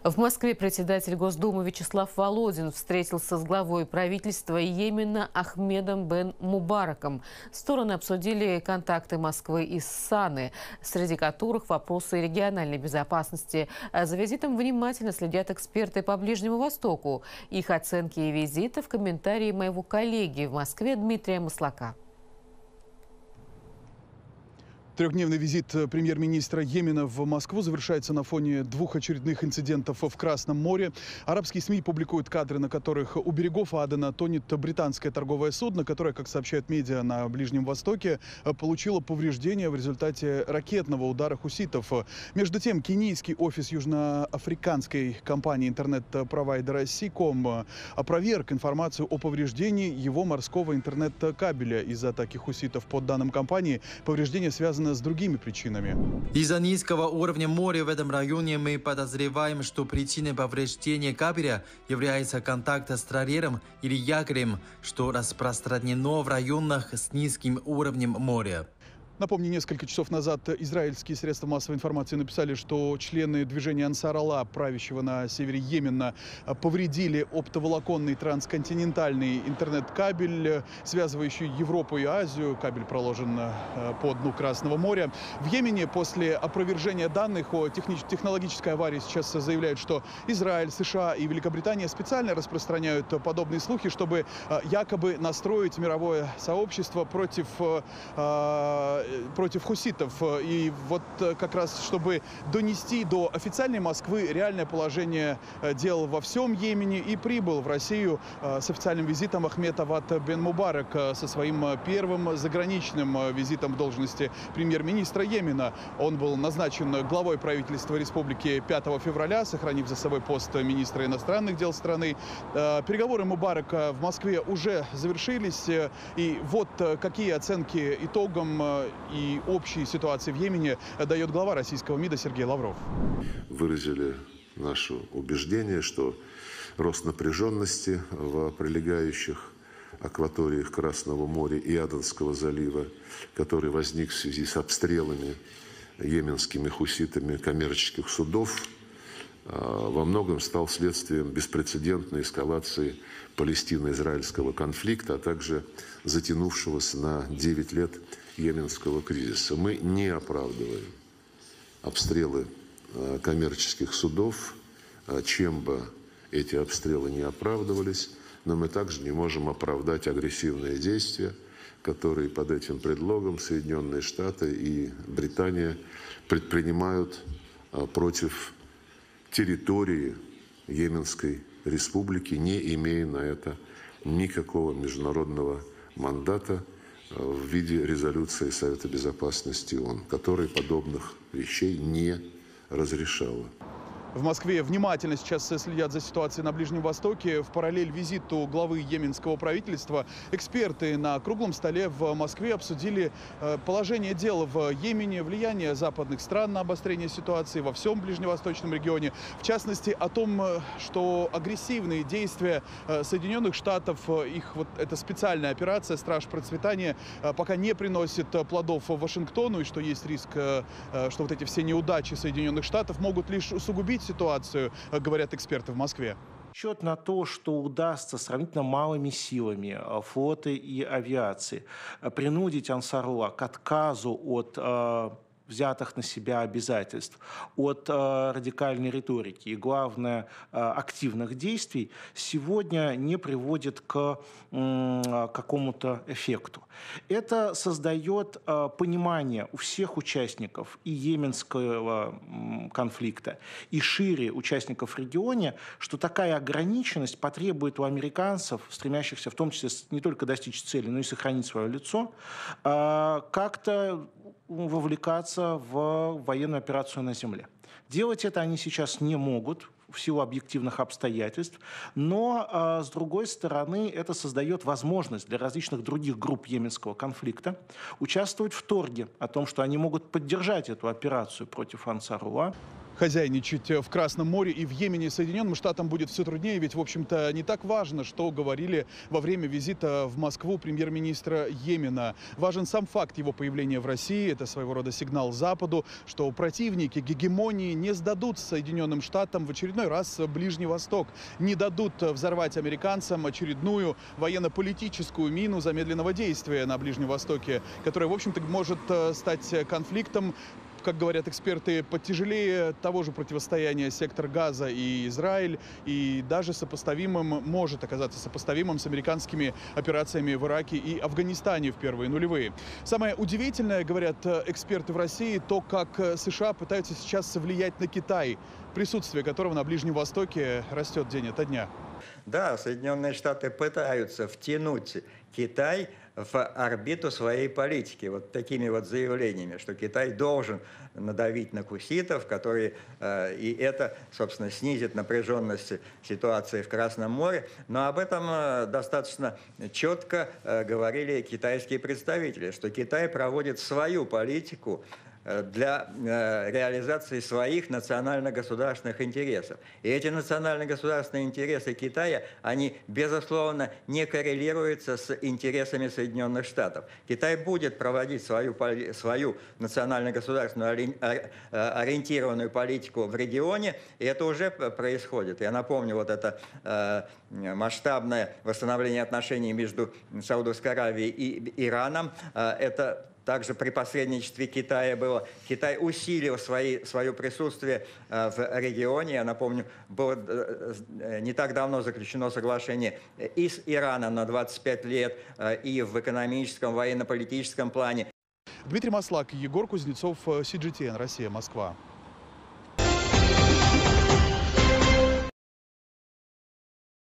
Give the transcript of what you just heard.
В Москве председатель Госдумы Вячеслав Володин встретился с главой правительства Йемена Ахмедом бен Мубараком. Стороны обсудили контакты Москвы и Саны, среди которых вопросы региональной безопасности. За визитом внимательно следят эксперты по Ближнему Востоку. Их оценки и визита в комментарии моего коллеги в Москве Дмитрия Маслака. Трехдневный визит премьер-министра Йемена в Москву завершается на фоне двух очередных инцидентов в Красном море. Арабские СМИ публикуют кадры, на которых у берегов Адена тонет британское торговое судно, которое, как сообщают медиа на Ближнем Востоке, получило повреждения в результате ракетного удара хуситов. Между тем, кенийский офис южноафриканской компании интернет-провайдера Seacom опроверг информацию о повреждении его морского интернет-кабеля из-за атаки хуситов. По данным компании, повреждения связаны с другими причинами. Из-за низкого уровня моря в этом районе мы подозреваем, что причиной повреждения кабеля является контакт с траллером или якорем, что распространено в районах с низким уровнем моря. Напомню, несколько часов назад израильские средства массовой информации написали, что члены движения Ансар Алла, правящего на севере Йемена, повредили оптоволоконный трансконтинентальный интернет-кабель, связывающий Европу и Азию. Кабель проложен по дну Красного моря. В Йемене после опровержения данных о технологической аварии сейчас заявляют, что Израиль, США и Великобритания специально распространяют подобные слухи, чтобы якобы настроить мировое сообщество против хуситов. И вот как раз, чтобы донести до официальной Москвы реальное положение дел во всем Йемене, и прибыл в Россию с официальным визитом Ахмед Авад бен Мубарак со своим первым заграничным визитом в должности премьер-министра Йемена. Он был назначен главой правительства республики 5 февраля, сохранив за собой пост министра иностранных дел страны. Переговоры Мубарака в Москве уже завершились. И вот какие оценки итогам и общей ситуации в Йемене дает глава российского МИДа Сергей Лавров. Выразили наше убеждение, что рост напряженности в прилегающих акваториях Красного моря и Аденского залива, который возник в связи с обстрелами йеменскими хуситами коммерческих судов, во многом стал следствием беспрецедентной эскалации палестино-израильского конфликта, а также затянувшегося на 9 лет йеменского кризиса. Мы не оправдываем обстрелы коммерческих судов, чем бы эти обстрелы не оправдывались, но мы также не можем оправдать агрессивные действия, которые под этим предлогом Соединенные Штаты и Британия предпринимают против территории Йеменской республики, не имея на это никакого международного мандата в виде резолюции Совета Безопасности ООН, которая подобных вещей не разрешала. В Москве внимательно сейчас следят за ситуацией на Ближнем Востоке. В параллель визиту главы йеменского правительства эксперты на круглом столе в Москве обсудили положение дел в Йемене, влияние западных стран на обострение ситуации во всем ближневосточном регионе. В частности, о том, что агрессивные действия Соединенных Штатов, их вот эта специальная операция «Страж процветания» пока не приносит плодов Вашингтону, и что есть риск, что вот эти все неудачи Соединенных Штатов могут лишь усугубить ситуацию, говорят эксперты в Москве. Счет на то, что удастся сравнительно малыми силами флота и авиации принудить Ансар Алла к отказу от взятых на себя обязательств, от радикальной риторики и, главное, активных действий, сегодня не приводит к какому-то эффекту. Это создает понимание у всех участников и йеменского конфликта, и шире участников в регионе, что такая ограниченность потребует у американцев, стремящихся в том числе не только достичь цели, но и сохранить свое лицо, как-то вовлекаться в военную операцию на земле. Делать это они сейчас не могут в силу объективных обстоятельств, но, с другой стороны, это создает возможность для различных других групп йеменского конфликта участвовать в торге о том, что они могут поддержать эту операцию против Ансар Алла. хозяйничать в Красном море и в Йемене. Соединенным Штатам будет все труднее, ведь, в общем-то, не так важно, что говорили во время визита в Москву премьер-министра Йемена. Важен сам факт его появления в России. Это своего рода сигнал Западу, что противники гегемонии не сдадут Соединенным Штатам в очередной раз Ближний Восток, не дадут взорвать американцам очередную военно-политическую мину замедленного действия на Ближнем Востоке, которая, в общем-то, может стать конфликтом, как говорят эксперты, потяжелее того же противостояния сектор Газа и Израиль, и даже может оказаться сопоставимым с американскими операциями в Ираке и Афганистане в первые нулевые. Самое удивительное, говорят эксперты в России, то, как США пытаются сейчас влиять на Китай, присутствие которого на Ближнем Востоке растет день ото дня. Да, Соединенные Штаты пытаются втянуть Китай в орбиту своей политики вот такими вот заявлениями, что Китай должен надавить на хуситов, и это, собственно, снизит напряженность ситуации в Красном море. Но об этом достаточно четко говорили китайские представители, что Китай проводит свою политику для реализации своих национально-государственных интересов. И эти национально-государственные интересы Китая, они, безусловно, не коррелируются с интересами Соединенных Штатов. Китай будет проводить свою национально-государственную ориентированную политику в регионе, и это уже происходит. Я напомню, вот это масштабное восстановление отношений между Саудовской Аравией и Ираном, это также при посредничестве Китая было. Китай усилил свое присутствие в регионе. Я напомню, было не так давно заключено соглашение и с Ираном на 25 лет, и в экономическом, военно-политическом плане. Дмитрий Маслак, Егор Кузнецов, CGTN, Россия, Москва.